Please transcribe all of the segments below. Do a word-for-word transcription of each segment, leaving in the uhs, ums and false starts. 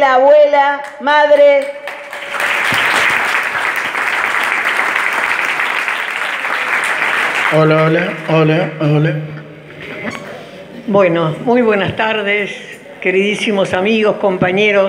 abuela, abuela, madre. Hola, hola, hola, hola. Bueno, muy buenas tardes, queridísimos amigos, compañeros.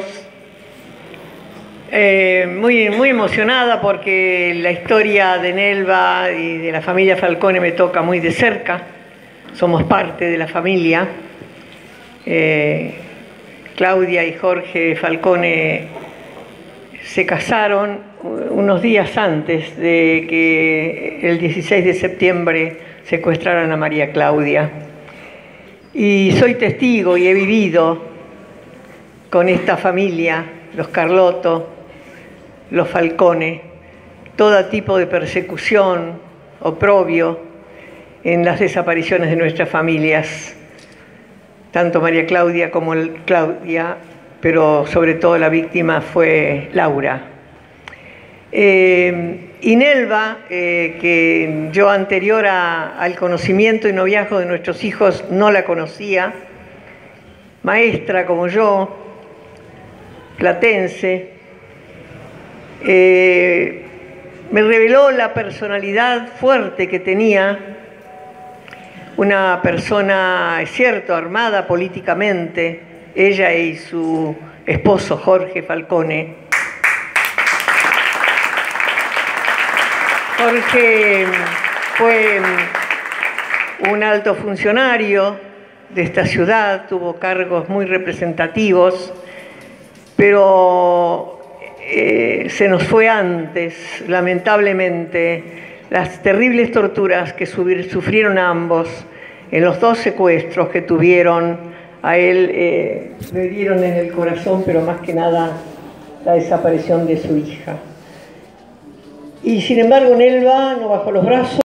Eh, muy, muy emocionada porque la historia de Nelva y de la familia Falcone me toca muy de cerca. Somos parte de la familia. Eh, Claudia y Jorge Falcone se casaron unos días antes de que el dieciséis de septiembre secuestraran a María Claudia. Y soy testigo y he vivido con esta familia, los Carlotto, los Falcone, todo tipo de persecución, oprobio en las desapariciones de nuestras familias, tanto María Claudia como el Claudia, pero sobre todo la víctima fue Laura. Eh, y Nelva, eh, que yo anterior a, al conocimiento y noviazgo de nuestros hijos no la conocía, maestra como yo, platense, eh, me reveló la personalidad fuerte que tenía, una persona, es cierto, armada políticamente, ella y su esposo Jorge Falcone. Jorge fue un alto funcionario de esta ciudad, tuvo cargos muy representativos, pero eh, se nos fue antes, lamentablemente, las terribles torturas que sufrieron ambos en los dos secuestros que tuvieron. A él eh, le dieron en el corazón, pero más que nada la desaparición de su hija. Y sin embargo, Nelva no bajó los brazos.